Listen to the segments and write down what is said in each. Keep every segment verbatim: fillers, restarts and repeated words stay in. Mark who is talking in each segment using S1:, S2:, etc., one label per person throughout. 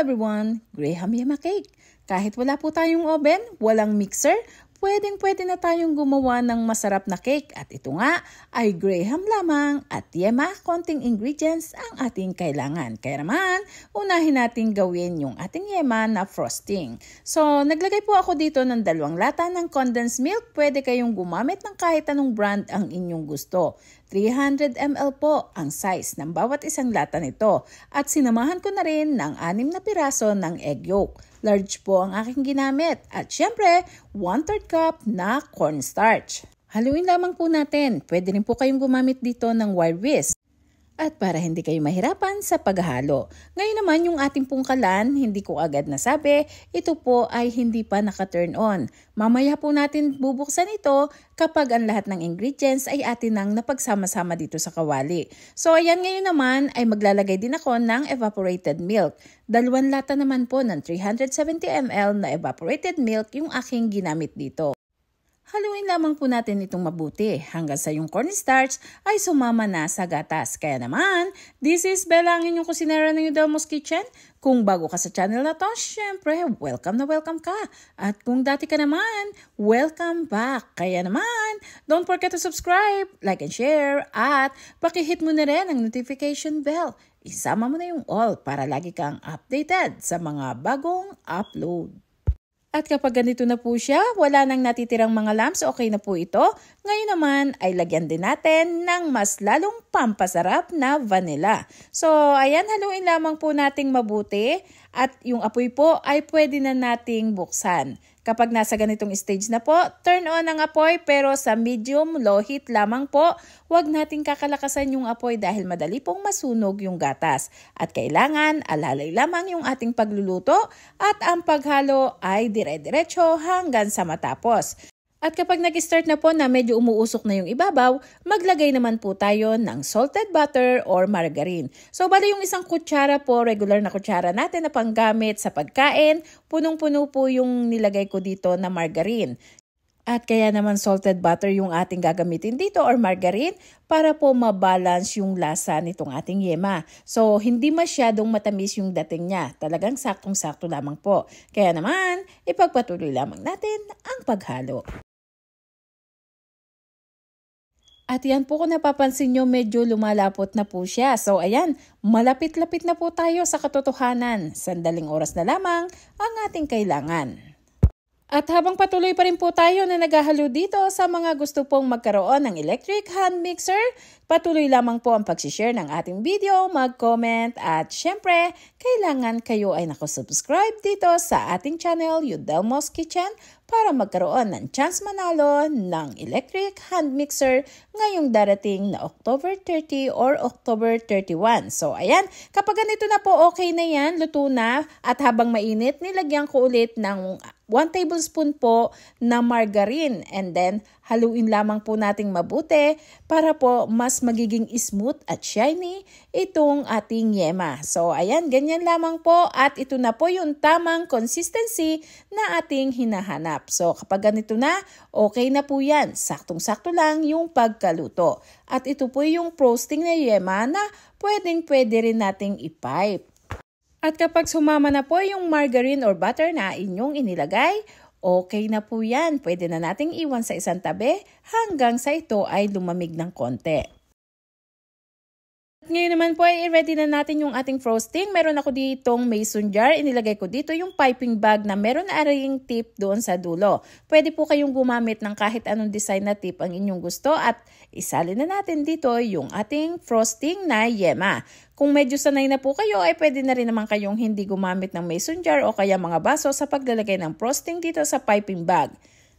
S1: everyone! Graham Yema Cake. Kahit wala po tayong oven, walang mixer, pwedeng pwede na tayong gumawa ng masarap na cake. At ito nga ay Graham lamang at yema, konting ingredients ang ating kailangan. Kaya naman, unahin natin gawin yung ating yema na frosting. So, naglagay po ako dito ng dalawang lata ng condensed milk. Pwede kayong gumamit ng kahit anong brand ang inyong gusto. three hundred milliliters po ang size ng bawat isang lata nito. At sinamahan ko na rin ng anim na piraso ng egg yolk. Large po ang aking ginamit. At syempre, one third cup na cornstarch. Haluin lamang po natin. Pwede rin po kayong gumamit dito ng wire whisk. At para hindi kayo mahirapan sa paghalo. Ngayon naman yung ating pong kalan, hindi ko agad nasabi, ito po ay hindi pa naka-turn on. Mamaya po natin bubuksan ito kapag ang lahat ng ingredients ay atin nang napagsama-sama dito sa kawali. So ayan, ngayon naman ay maglalagay din ako ng evaporated milk. Dalawang lata naman po ng three hundred seventy milliliters na evaporated milk yung aking ginamit dito. Haluin lamang po natin itong mabuti hanggang sa yung cornstarch ay sumama na sa gatas. Kaya naman, this is Bella, ang inyong kusinera ng Yudelmo's Kitchen. Kung bago ka sa channel na to, syempre, welcome na welcome ka. At kung dati ka naman, welcome back. Kaya naman, don't forget to subscribe, like and share, at pakihit mo na rin ang notification bell. Isama mo na yung all para lagi kang updated sa mga bagong upload. At kapag ganito na po siya, wala nang natitirang mga lumps, okay na po ito. Ngayon naman ay lagyan din natin ng mas lalong pampasarap na vanilla. So ayan, haluin lamang po nating mabuti at yung apoy po ay pwede na nating buksan. Kapag nasa ganitong stage na po, turn on ang apoy pero sa medium low heat lamang po. Huwag nating kakalakasan yung apoy dahil madali pong masunog yung gatas. At kailangan alalay lamang yung ating pagluluto at ang paghalo ay dire-diretso hanggang sa matapos. At kapag nag-start na po na medyo umuusok na yung ibabaw, maglagay naman po tayo ng salted butter or margarine. So bali yung isang kutsara po, regular na kutsara natin na panggamit sa pagkain, punong-puno po yung nilagay ko dito na margarine. At kaya naman salted butter yung ating gagamitin dito or margarine para po mabalance yung lasa nitong ating yema. So hindi masyadong matamis yung dating niya, talagang saktong-sakto lamang po. Kaya naman, ipagpatuloy lamang natin ang paghalo. At yan po kung napapansin nyo, medyo lumalapot na po siya. So ayan, malapit-lapit na po tayo sa katotohanan. Sandaling oras na lamang ang ating kailangan. At habang patuloy pa rin po tayo na naghahalo dito sa mga gusto pong magkaroon ng electric hand mixer, patuloy lamang po ang pag-share ng ating video, mag-comment at syempre, kailangan kayo ay nakasubscribe dito sa ating channel, Yudelmo's Kitchen, para magkaroon ng chance manalo ng electric hand mixer ngayong darating na October thirty or October thirty-one. So ayan, kapag ganito na po, okay na yan, luto na. At habang mainit, nilagyan ko ulit ng one tablespoon po na margarine and then haluin lamang po nating mabuti para po mas magiging smooth at shiny itong ating yema. So ayan, ganyan lamang po at ito na po yung tamang consistency na ating hinahanap. So kapag ganito na, okay na po yan. Saktong-sakto lang yung pagkaluto. At ito po yung frosting na yema na pwedeng-pwede rin nating ipipe. At kapag sumama na po yung margarine or butter na inyong inilagay, okay na po yan. Pwede na nating iwan sa isang tabi hanggang sa ito ay lumamig ng konti. At ngayon naman po ay ready na natin yung ating frosting. Meron ako ditong mason jar. Inilagay ko dito yung piping bag na meron na ring tip doon sa dulo. Pwede po kayong gumamit ng kahit anong design na tip ang inyong gusto at isalin na natin dito yung ating frosting na yema. Kung medyo sanay na po kayo ay pwede na rin naman kayong hindi gumamit ng mason jar o kaya mga baso sa paglalagay ng frosting dito sa piping bag.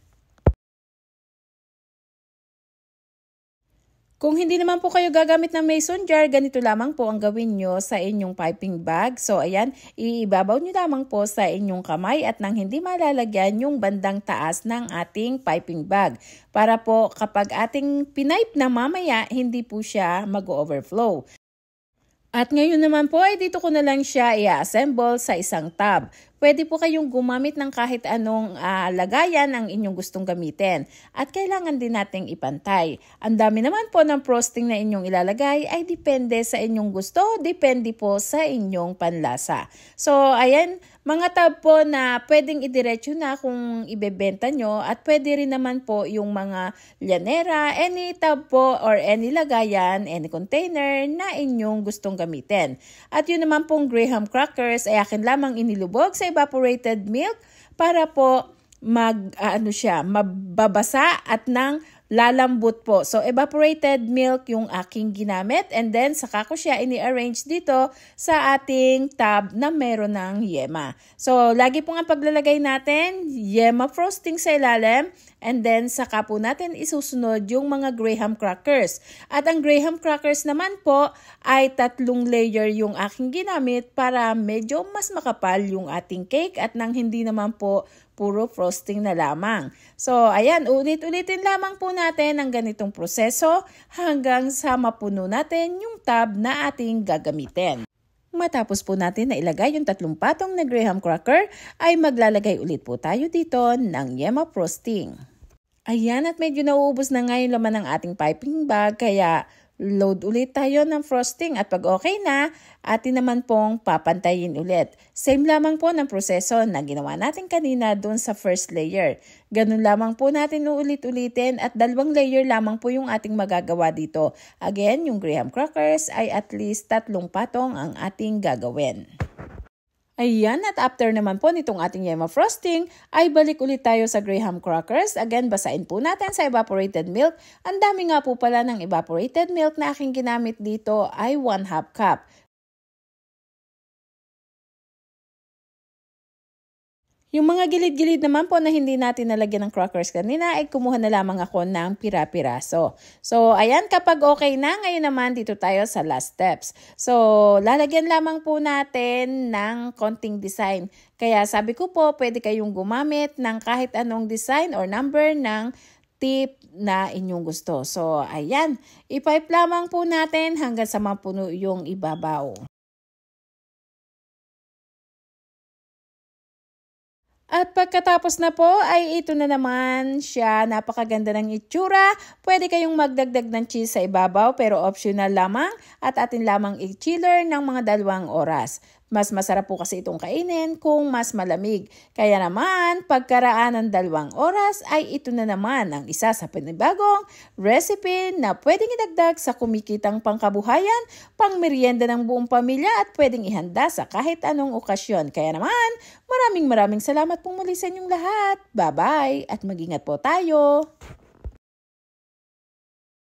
S1: Kung hindi naman po kayo gagamit ng mason jar, ganito lamang po ang gawin nyo sa inyong piping bag. So ayan, iibabaw nyo lamang po sa inyong kamay at nang hindi malalagyan yung bandang taas ng ating piping bag. Para po kapag ating pinipe na mamaya, hindi po siya mag-overflow. At ngayon naman po ay dito ko na lang siya i-assemble sa isang tub. pwede po kayong gumamit ng kahit anong uh, lagayan ang inyong gustong gamitin. At kailangan din nating ipantay. Ang dami naman po ng frosting na inyong ilalagay ay depende sa inyong gusto, depende po sa inyong panlasa. So, ayan, mga tab po na pwedeng idiretso na kung ibebenta nyo at pwede rin naman po yung mga llanera, any tab po or any lagayan, any container na inyong gustong gamitin. At yun naman pong graham crackers ay akin lamang inilubog sa evaporated milk para po mag, uh, ano siya, mababasa at nang lalambot po. So, evaporated milk yung aking ginamit and then saka ko siya ini-arrange dito sa ating tab na meron ng yema. So, lagi po nga paglalagay natin, yema frosting sa ilalim and then saka po natin isusunod yung mga graham crackers. At ang graham crackers naman po ay tatlong layer yung aking ginamit para medyo mas makapal yung ating cake at nang hindi naman po puro frosting na lamang. So, ayan, ulit-ulitin lamang po natin ang ganitong proseso hanggang sa mapuno natin yung tab na ating gagamitin. Matapos po natin na ilagay yung tatlong patong na graham cracker, ay maglalagay ulit po tayo dito ng yema frosting. Ayan, at medyo nauubos na nga yung laman ng ating piping bag, kaya load ulit tayo ng frosting at pag okay na, atin naman pong papantayin ulit. Same lamang po ng proseso na ginawa natin kanina doon sa first layer. Ganun lamang po natin uulit-ulitin at dalawang layer lamang po yung ating magagawa dito. Again, yung graham crackers ay at least tatlong patong ang ating gagawin. Ayan, at after naman po nitong ating yema frosting, ay balik ulit tayo sa graham crackers. Again, basain po natin sa evaporated milk. Ang dami nga po pala ng evaporated milk na aking ginamit dito ay one half cup. Yung mga gilid-gilid naman po na hindi natin nalagyan ng crackers kanina ay kumuha na lamang ako ng pira-piraso. So, ayan, kapag okay na, ngayon naman dito tayo sa last steps. So, lalagyan lamang po natin ng konting design. Kaya sabi ko po, pwede kayong gumamit ng kahit anong design or number ng tip na inyong gusto. So, ayan, ipipe lamang po natin hanggang sa mapuno yung ibabaw. At pagkatapos na po ay ito na naman siya, napakaganda ng itsura. Pwede kayong magdagdag ng cheese sa ibabaw pero optional lamang at atin lamang i-chiller ng mga dalawang oras. Mas masarap po kasi itong kainin kung mas malamig. Kaya naman, pagkaraan ng dalawang oras ay ito na naman ang isa sa panibagong recipe na pwedeng idagdag sa kumikitang pangkabuhayan, pang merienda ng buong pamilya at pwedeng ihanda sa kahit anong okasyon. Kaya naman, maraming maraming salamat pong muli sa inyong lahat. Bye-bye at mag-ingat po tayo!